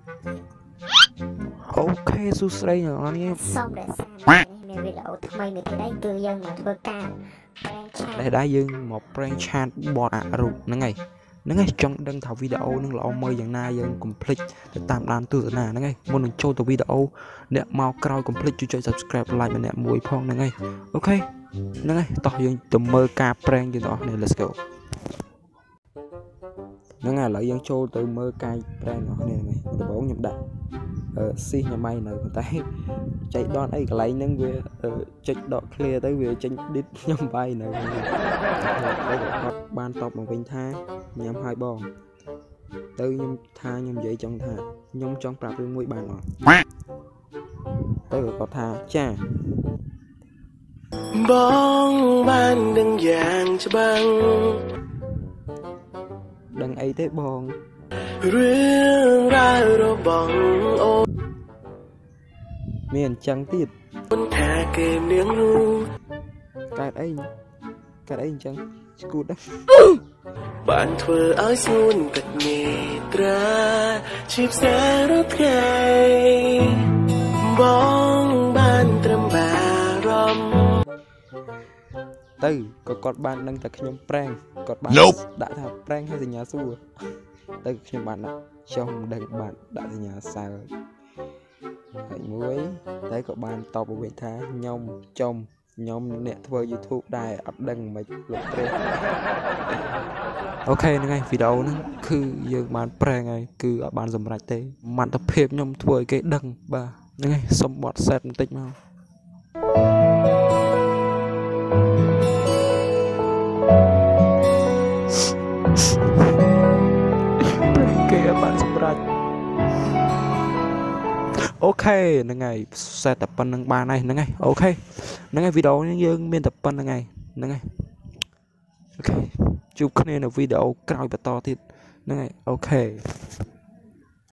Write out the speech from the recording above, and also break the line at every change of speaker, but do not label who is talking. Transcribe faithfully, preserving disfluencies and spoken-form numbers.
អូខេសួស្តីអ្នកនរ
សូមរក្សានៅវីដេអូថ្មីនេះដែរគឺយើងមកធ្វើការប្រេងឆាត
ដែលដែរយើងមកប្រេងឆាតបតអារូបហ្នឹងហើយហ្នឹងហើយចង់ដឹងថាវីដេអូហ្នឹងល្អមើលយ៉ាងណាយើងកុំភ្លេចទៅតាមដានទស្សនាហ្នឹងហើយមុននឹងចូលទៅវីដេអូអ្នកមកក្រោយកុំភ្លេចជួយចុច Subscribe like ម្នាក់មួយផងហ្នឹងហើយអូខេហ្នឹងហើយតោះយើងទៅមើលការប្រេងយើងទាំងអស់គ្នា Let's go ហ្នឹងហើយឥឡូវយើងចូលទៅមើលកាយប្រេងរបស់គ្នាហ្នឹងហើយដំបូងខ្ញុំដាក់អឺស៊ីញ៉ាំៃនៅប៉ុន្តែចៃដនអីកន្លែងហ្នឹងវាចុចដក clear ទៅវាចេញ edit ញ៉ាំបាយនៅហើយគាត់បានតបមកវិញថាញ៉ាំហើយបងទៅខ្ញុំថាខ្ញុំនិយាយចង់ថាខ្ញុំចង់ប្រាប់រឿងមួយបានអត់ទៅគាត់ថាចា
បងបានដឹងយ៉ាងច្បាស់
ដឹងអីទេបង
រឿងរ៉ាវរបស់អូន
មានអញ្ចឹងទៀត
មិនថាគេនាងនោះ
កើតអីកើតអីអញ្ចឹងស្គូត
បានធ្វើឲ្យស្ងួនទឹកមេត្រាជីផ្សាររត់ថ្ងៃបងបានត្រឹមបារម្ភ
ទៅក៏គាត់បានដឹងតែខ្ញុំប្រេងគាត់បានដាក់ថាប្រេងឲ្យសញ្ញាសួរទៅខ្ញុំបានដាក់ចុះមិនដឹងបានដាក់សញ្ញាសើហើយមួយតែក៏បានតបវិញថាខ្ញុំចំខ្ញុំអ្នកធ្វើ YouTube ដែរអត់ដឹងមិនលុបត្រេះអូខេហ្នឹងហើយវីដេអូហ្នឹងគឺយើងបានប្រេងហើយគឺអត់បានសម្រេចទេមន្តភាពខ្ញុំធ្វើឲ្យគេដឹងបាទហ្នឹងហើយសុំបត់ set បន្តិចមកគេអត់បានសម្រេចអូខេហ្នឹងហើយ set តែប៉ុណ្្នឹងបានហើយហ្នឹងហើយអូខេហ្នឹងហើយវីដេអូនេះយើងមានតែប៉ុណ្្នឹងហើយហ្នឹងហើយអូខេជួបគ្នានៅវីដេអូក្រោយបន្តទៀតហ្នឹងហើយអូខេ